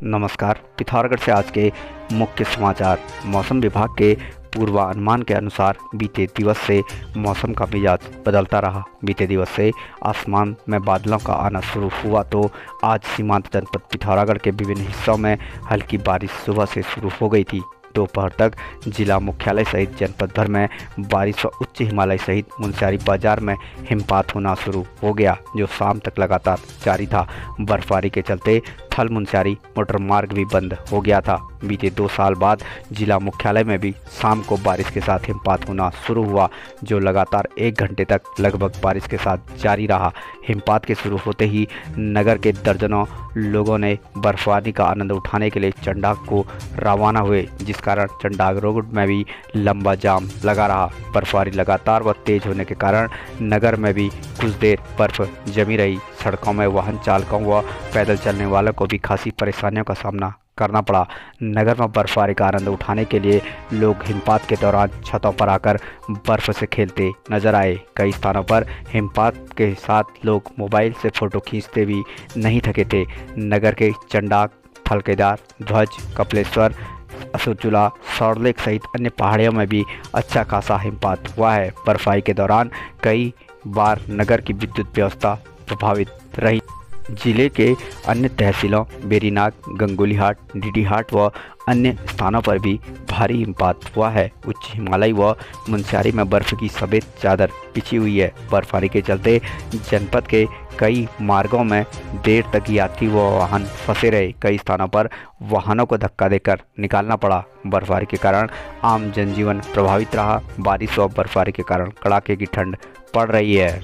नमस्कार। पिथौरागढ़ से आज के मुख्य समाचार। मौसम विभाग के पूर्वानुमान के अनुसार बीते दिवस से मौसम का मिजाज बदलता रहा। बीते दिवस से आसमान में बादलों का आना शुरू हुआ तो आज सीमांत जनपद पिथौरागढ़ के विभिन्न हिस्सों में हल्की बारिश सुबह से शुरू हो गई थी। दोपहर तक जिला मुख्यालय सहित जनपद भर में बारिश व उच्च हिमालय सहित मुनस्यारी बाजार में हिमपात होना शुरू हो गया, जो शाम तक लगातार जारी था। बर्फबारी के चलते थल मुनस्यारी मोटर मार्ग भी बंद हो गया था। बीते 2 साल बाद जिला मुख्यालय में भी शाम को बारिश के साथ हिमपात होना शुरू हुआ, जो लगातार 1 घंटे तक लगभग बारिश के साथ जारी रहा। हिमपात के शुरू होते ही नगर के दर्जनों लोगों ने बर्फबारी का आनंद उठाने के लिए चंडाग को रवाना हुए, जिस कारण चंडाग रोड में भी लंबा जाम लगा रहा। बर्फबारी लगातार व तेज होने के कारण नगर में भी कुछ देर बर्फ जमी रही। सड़कों में वाहन चालकों व पैदल चलने वालों को भी खासी परेशानियों का सामना करना पड़ा। नगर में बर्फबारी का आनंद उठाने के लिए लोग हिमपात के दौरान छतों पर आकर बर्फ से खेलते नजर आए। कई स्थानों पर हिमपात के साथ लोग मोबाइल से फोटो खींचते भी नहीं थके थे। नगर के चंडाग, थलकेदार, ध्वज, कपिलेश्वर, असुचुला, सौरलेक सहित अन्य पहाड़ियों में भी अच्छा खासा हिमपात हुआ है। बर्फबारी के दौरान कई बार नगर की विद्युत व्यवस्था प्रभावित रही। जिले के अन्य तहसीलों बेरीनाग, गंगोलीहाट, डीडीहाट व अन्य स्थानों पर भी भारी हिमपात हुआ है। उच्च हिमालय व मुनस्यारी में बर्फ की सफ़ेद चादर बिछी हुई है। बर्फबारी के चलते जनपद के कई मार्गों में देर तक यात्री व वाहन फंसे रहे। कई स्थानों पर वाहनों को धक्का देकर निकालना पड़ा। बर्फबारी के कारण आम जनजीवन प्रभावित रहा। बारिश व बर्फबारी के कारण कड़ाके की ठंड पड़ रही है।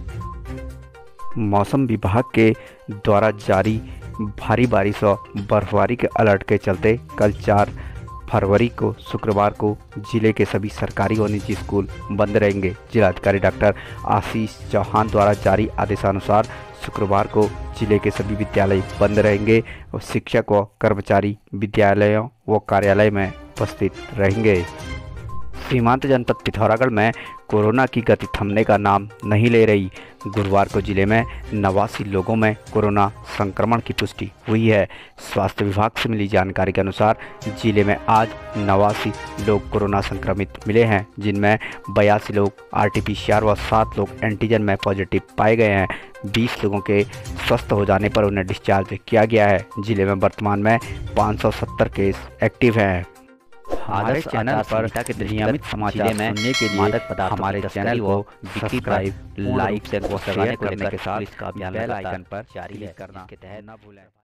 मौसम विभाग के द्वारा जारी भारी बारिश और बर्फबारी के अलर्ट के चलते कल 4 फरवरी को शुक्रवार को जिले के सभी सरकारी और निजी स्कूल बंद रहेंगे। जिलाधिकारी डॉक्टर आशीष चौहान द्वारा जारी आदेशानुसार शुक्रवार को जिले के सभी विद्यालय बंद रहेंगे और शिक्षक व कर्मचारी विद्यालयों व कार्यालय में उपस्थित रहेंगे। सीमांत जनपद पिथौरागढ़ में कोरोना की गति थमने का नाम नहीं ले रही। गुरुवार को जिले में 89 लोगों में कोरोना संक्रमण की पुष्टि हुई है। स्वास्थ्य विभाग से मिली जानकारी के अनुसार जिले में आज 89 लोग कोरोना संक्रमित मिले हैं, जिनमें 82 लोग आरटीपीसीआर व 7 लोग एंटीजन में पॉजिटिव पाए गए हैं। 20 लोगों के स्वस्थ हो जाने पर उन्हें डिस्चार्ज किया गया है। जिले में वर्तमान में 570 केस एक्टिव हैं। हमारे चैनल पर नियमित समाचार सुनने के लिए हमारे चैनल को सब्सक्राइब, लाइक और शेयर करने के साथ इसका बेल आइकन पर क्लिक करना न भूलें।